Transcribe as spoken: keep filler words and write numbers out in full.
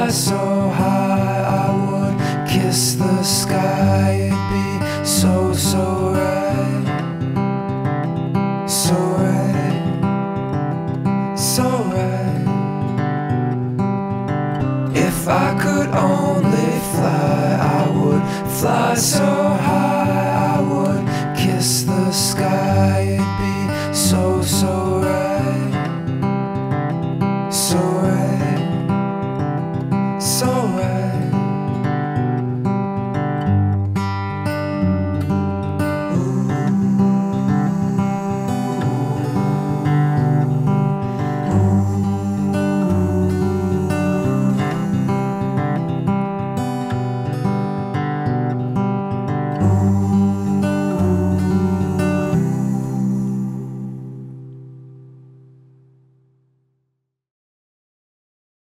fly so high, I would kiss the sky. It'd be so, so right, so right, so right. If I could only fly, I would fly so